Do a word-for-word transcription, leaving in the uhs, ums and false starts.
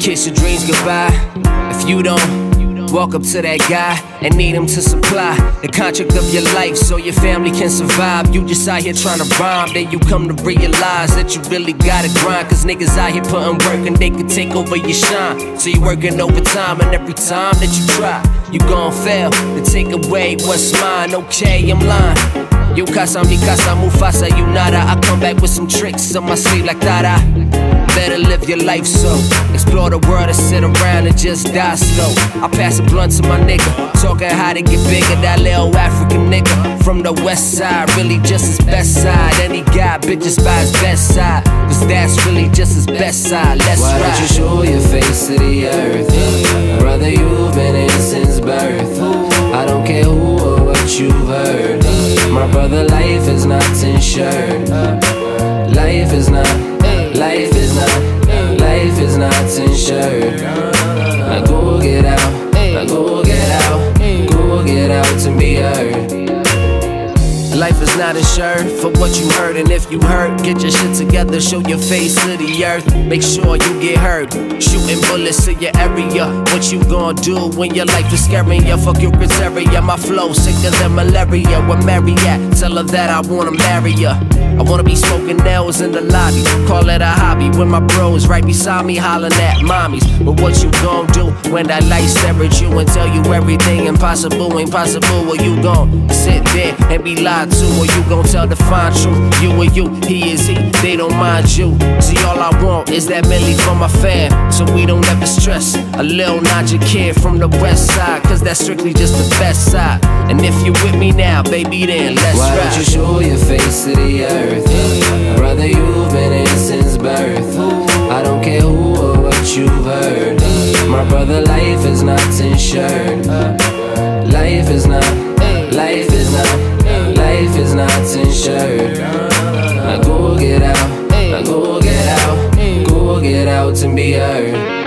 kiss your dreams goodbye. If you don't, walk up to that guy and need him to supply the contract of your life so your family can survive. You just out here trying to rhyme, then you come to realize that you really gotta grind. Cause niggas out here putting work and they can take over your shine. So you working overtime, and every time that you try, you gon' fail to take away what's mine. Okay, I'm lying. Yo casa, mi casa, Mufasa, you nada. I come back with some tricks on my sleeve like Dada. Better live your life so. Explore the world and sit around and just die slow. I pass a blunt to my nigga, talking how to get bigger. That little African nigga from the west side, really just his best side. And he got bitches by his best side, cause that's really just his best side. Let's Why ride. don't you show your face to the earth? Brother, you've been in since birth. I don't care who or what you've heard. My brother, life is not insured. Life is not, life is not, life is not insured. Now go get out, now go get out, go get out and be heard. Life is not insured for what you heard, and if you hurt, get your shit together, show your face to the earth. Make sure you get heard. Shooting bullets to your area. What you gon' do when your life is scaring you? Fuck your criteria. My flow sicker than malaria. Where Mary at? Tell her that I wanna marry ya. I wanna be smoking nails in the lobby, call it a hobby. When my bros right beside me hollering at mommies. But what you gon' do when that light stare at you and tell you everything impossible ain't possible? Or you gon' sit there and be lied to? Or you gon' tell the fine truth? You or you, he is he, they don't mind you. See, all I want is that milli for my fam, so we don't ever stress. A little Naja kid from the west side, cause that's strictly just the best side. And if you with me now, baby, then let's Why ride. don't you show your face to the earth? Brother, you've been in since birth. I don't care who or what you've heard. My brother, life is not insured. Life is not, life is not, life is not insured. Now go get out, now go get out, go get out and be heard.